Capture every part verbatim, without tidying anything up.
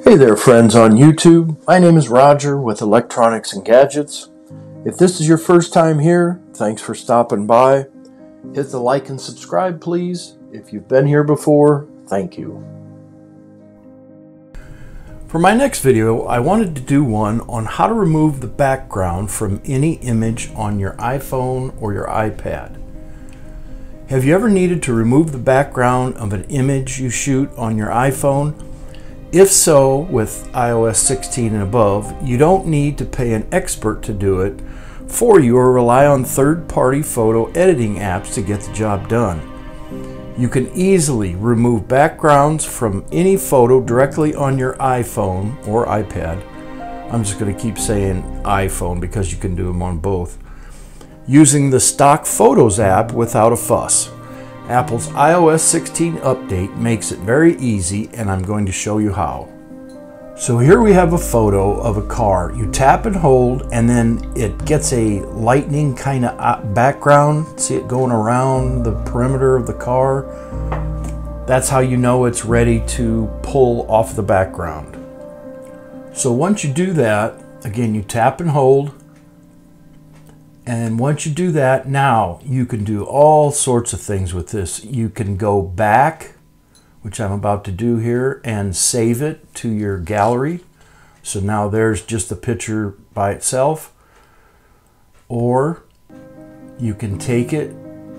Hey there, friends on YouTube. My name is Roger with Electronics and Gadgets. If this is your first time here, thanks for stopping by. Hit the like and subscribe, please. If you've been here before, thank you. For my next video, I wanted to do one on how to remove the background from any image on your iPhone or your iPad. Have you ever needed to remove the background of an image you shoot on your iPhone? If so, with i O S sixteen and above, you don't need to pay an expert to do it for you or rely on third-party photo editing apps to get the job done. You can easily remove backgrounds from any photo directly on your iPhone or iPad. I'm just going to keep saying iPhone because you can do them on both, using the Stock Photos app without a fuss. Apple's i O S sixteen update makes it very easy, and I'm going to show you how. So here we have a photo of a car. You tap and hold, and then it gets a lightning kind of background. See it going around the perimeter of the car? That's how you know it's ready to pull off the background. So once you do that, again, you tap and hold. And once you do that, now you can do all sorts of things with this. You can go back, which I'm about to do here, and save it to your gallery. So now there's just the picture by itself. Or you can take it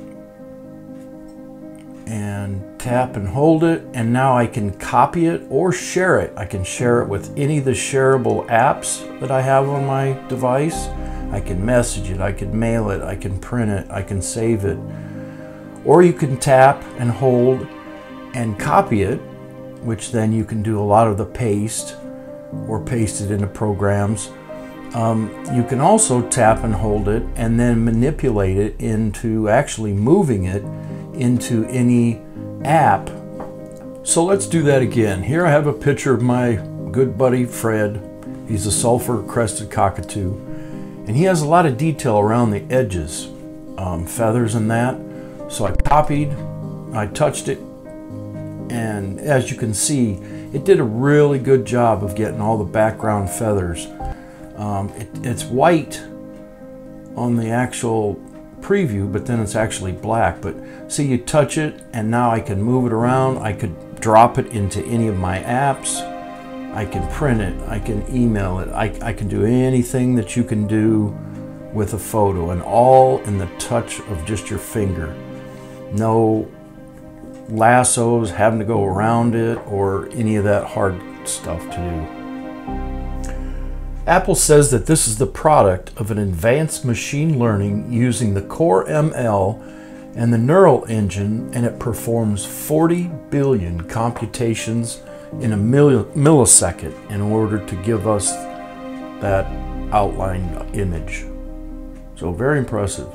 and tap and hold it, and now I can copy it or share it. I can share it with any of the shareable apps that I have on my device. I can message it, I can mail it, I can print it, I can save it. Or you can tap and hold and copy it, which then you can do a lot of the paste or paste it into programs. Um, you can also tap and hold it and then manipulate it into actually moving it into any app. So let's do that again. Here I have a picture of my good buddy Fred. He's a sulfur-crested cockatoo. And he has a lot of detail around the edges, um, feathers and that. So I copied, I touched it, and as you can see, it did a really good job of getting all the background feathers. Um, it, it's white on the actual preview, but then it's actually black. But see, you touch it, and now I can move it around. I could drop it into any of my apps. I can print it, I can email it, I, I can do anything that you can do with a photo, and all in the touch of just your finger. No lassos having to go around it or any of that hard stuff to do. Apple says that this is the product of an advanced machine learning using the Core M L and the Neural Engine, and it performs forty billion computations in a millisecond in order to give us that outlined image. So very impressive.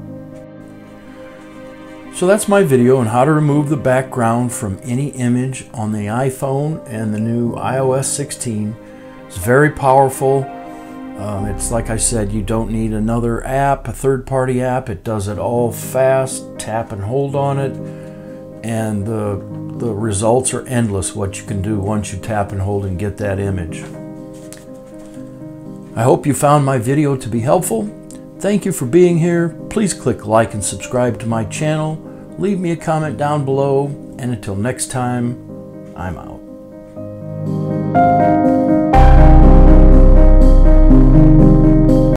So that's my video on how to remove the background from any image on the iPhone and the new i O S sixteen. It's very powerful. Um, it's like I said, you don't need another app, a third-party app. It does it all fast. Tap and hold on it, and the The results are endless what you can do once you tap and hold and get that image. I hope you found my video to be helpful. Thank you for being here. Please click like and subscribe to my channel. Leave me a comment down below. And until next time, I'm out.